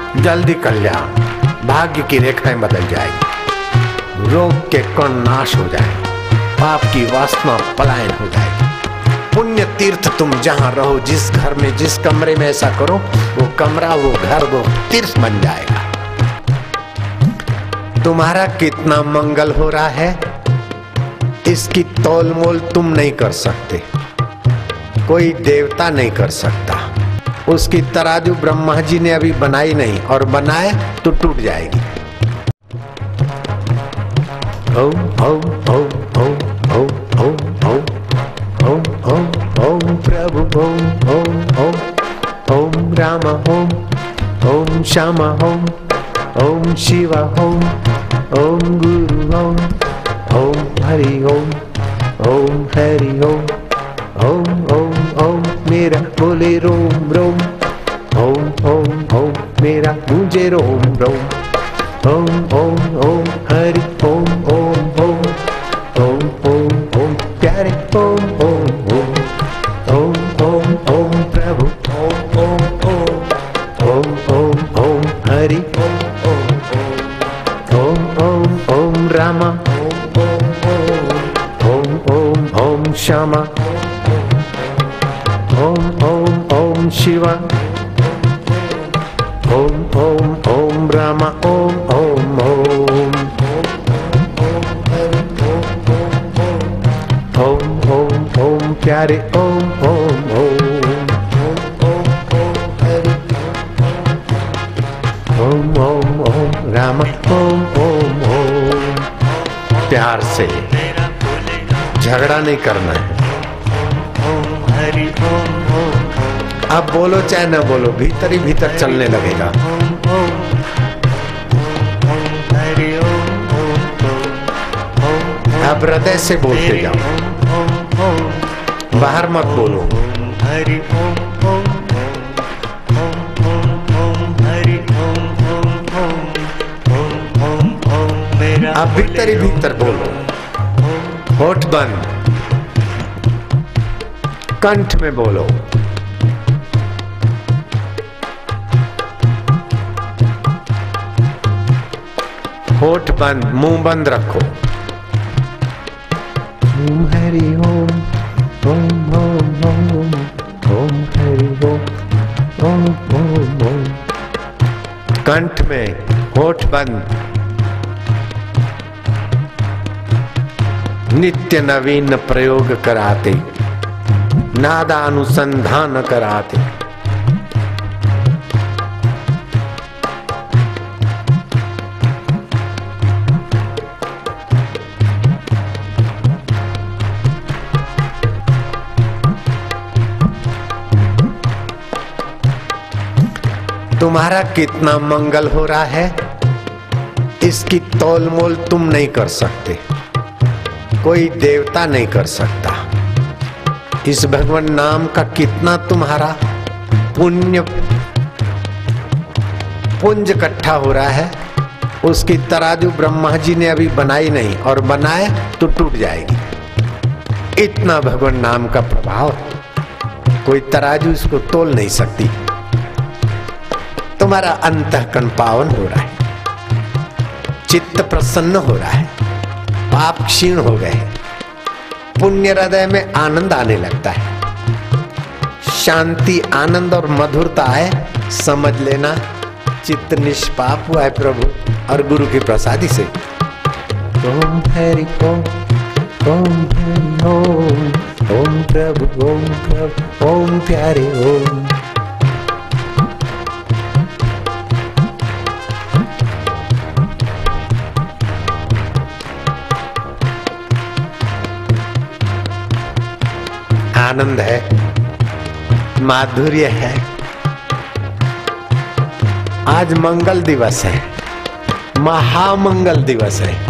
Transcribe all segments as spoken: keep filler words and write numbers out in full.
जल्दी कल्याण, भाग्य की रेखाएं बदल जाएगी, रोग के कण नाश हो जाए, पाप की वासना पलायन हो जाएगी। पुण्य तीर्थ तुम जहां रहो, जिस घर में जिस कमरे में ऐसा करो, वो कमरा वो घर वो तीर्थ बन जाएगा। तुम्हारा कितना मंगल हो रहा है इसकी तोल मोल तुम नहीं कर सकते, कोई देवता नहीं कर सकता। उसकी तराजू ब्रह्मा जी ने अभी बनाई नहीं, और बनाए तो टूट जाएगी। ओम ओम ओम ओम ओम ओम ओम ओम ओम ओम प्रभु ओम ओम ओम ओम राम ओम ओम श्याम ओम ओम शिव ओम ओम गुरु ओम ओम हरि ओम ओम हरि ओम ओम ओम ओम मेरा बोले रोम रोम, ओम ओम ओम मेरा मुझे रोम रोम, ओम ओम ओम हरि ओम ओम ओम ओम ओम ओम प्यारे ओम ओम ओम ओम ओम ओम प्रभु ओम ओम ओम ओम ओम ओम हरि ओम ओम ओम ओम रामा ओम ओम ओम ओम श्यामा ओम ओम ओम शिवा ओम ओम ओम रामा ओम ओम ओम ओम ओम ओम प्यारे ओम ओम ओम ओम ओम ओम रामा ओम ओम ओम। प्यार से, झगड़ा नहीं करना है। अब बोलो चाहे न बोलो, भीतर ही भीतर चलने लगेगा। अब हृदय से बोलते जाओ, बाहर मत बोलो। अब भीतर ही भीतर बोलो, होठ बंद, कंठ में बोलो। होठ बंद, मुंह बंद रखो। ओम हरि ओम ओम ओम ओम ओम हरि ओम ओम ओम ओम। कंठ में, होठ बंद। नित्य नवीन प्रयोग कराते, नादानुसंधान कराते। तुम्हारा कितना मंगल हो रहा है इसकी तोल मोल तुम नहीं कर सकते, कोई देवता नहीं कर सकता। इस भगवान नाम का कितना तुम्हारा पुण्य पुंज इकट्ठा हो रहा है, उसकी तराजू ब्रह्मा जी ने अभी बनाई नहीं, और बनाए तो टूट जाएगी। इतना भगवान नाम का प्रभाव, कोई तराजू इसको तोल नहीं सकती। तुम्हारा अंतःकरण पावन हो रहा है, चित्त प्रसन्न हो रहा है, पाप क्षीण हो गए, पुण्य हृदय में आनंद आने लगता है। शांति, आनंद और मधुरता है, समझ लेना चित्त निष्पाप हुआ है प्रभु और गुरु की प्रसादी से। ओम हरि ओम ओम हरि ओम ओम प्रभु ओम प्रभु ओम प्यारे ओम। आनंद है, माधुर्य है। आज मंगल दिवस है, महामंगल दिवस है।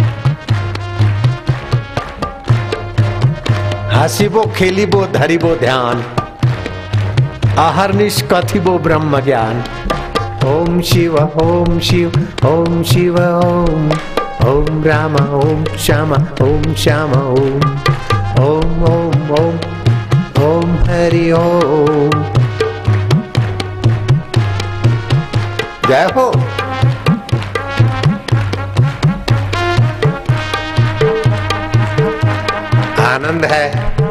हसीबो खेलीबो धरिबो ध्यान, अहर्निश कथिबो ब्रह्म ज्ञान। ओम शिव ओम शिव ओम शिव ओम ओम राम ओम श्याम ओम श्याम ओम ओम ओम ओम ओम हरि ओम। जय हो। आनंद है।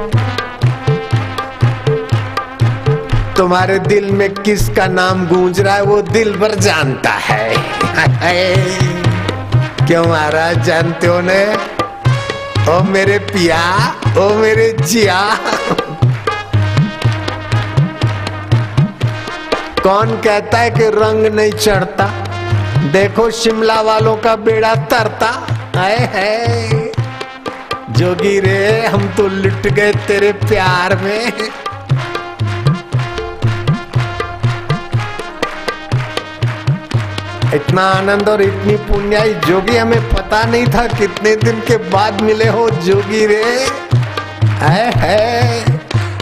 तुम्हारे दिल में किसका नाम गूंज रहा है वो दिल भर जानता है। क्यों महाराज जानते हो ने? ओ मेरे पिया, ओ मेरे जिया। कौन कहता है कि रंग नहीं चढ़ता? देखो शिमला वालों का बेड़ा तरता है, है। जोगी रे हम तो लुट गए तेरे प्यार में। इतना आनंद और इतनी पुण्याई जोगी हमें पता नहीं था कितने दिन के बाद मिले हो जोगी रे, है, है।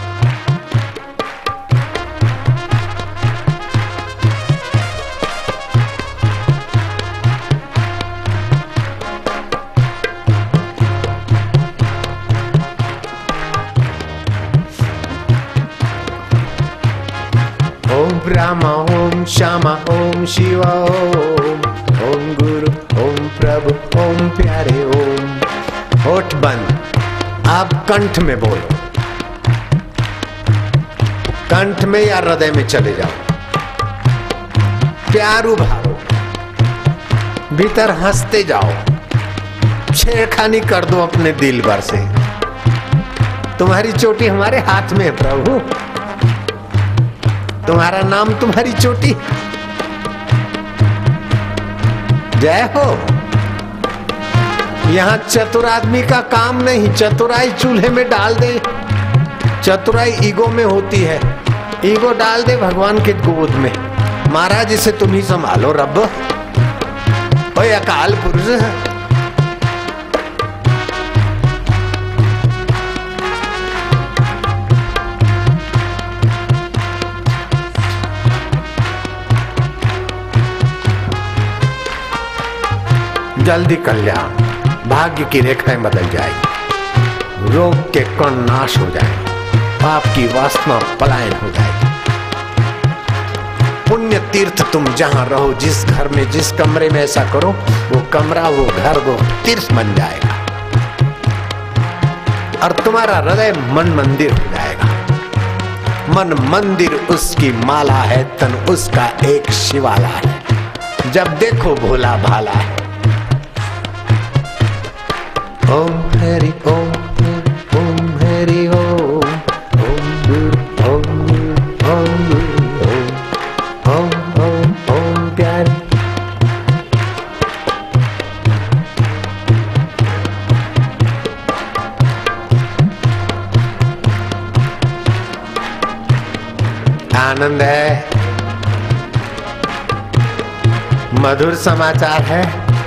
ओम ब्रह्मा ओम श्यामा ओम शिवा ओम, ओम गुरु ओम प्रभु ओम प्यारे ओम। होठ बंद, आप कंठ में बोलो। कंठ में या हृदय में चले जाओ। प्यार उभारो, भीतर हंसते जाओ, छेड़खानी कर दो अपने दिल भर से। तुम्हारी चोटी हमारे हाथ में है प्रभु, तुम्हारा नाम तुम्हारी चोटी। जय हो। यहां चतुर आदमी का काम नहीं, चतुराई चूल्हे में डाल दे। चतुराई ईगो में होती है, ईगो डाल दे भगवान के गोद में। महाराज इसे तुम ही संभालो रब। ओए अकाल पुरुष, जल्दी कल्याण, भाग्य की रेखाएं बदल जाएगी, रोग के कण नाश हो जाएंगे, पाप की वासना पलायन हो जाएगी। पुण्य तीर्थ तुम जहां रहो, जिस घर में जिस कमरे में ऐसा करो, वो कमरा वो घर वो तीर्थ बन जाएगा और तुम्हारा हृदय मन मंदिर हो जाएगा। मन मंदिर उसकी माला है, तन उसका एक शिवाला है। जब देखो भोला भाला है। ओम हरि ओम ओम हरि ओम, ओम गुरु ओम गुरु ओम गुरु ओम, ओम ओम ओम प्यारे। आनंद है, मधुर समाचार है,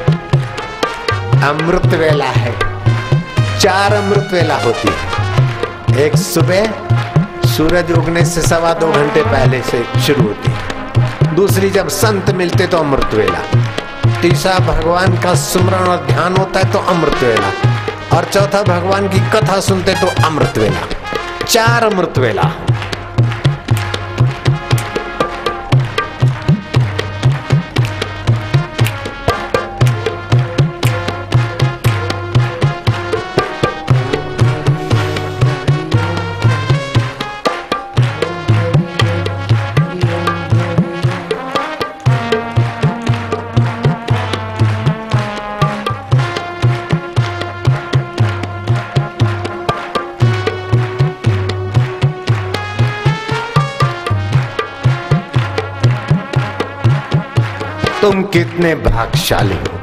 अमृत वेला है। चार अमृत वेला होती है। एक सुबह सूरज उगने से सवा दो घंटे पहले से शुरू होती है। दूसरी जब संत मिलते तो अमृत वेला। तीसरा भगवान का सुमरण और ध्यान होता है तो अमृत वेला। और चौथा भगवान की कथा सुनते तो अमृत वेला। चार अमृत वेला। तुम कितने भाग्यशाली हो।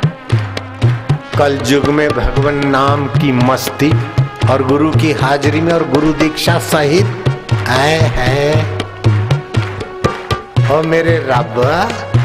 कल युग में भगवान नाम की मस्ती और गुरु की हाजिरी में और गुरु दीक्षा सहित आए हैं। और मेरे रब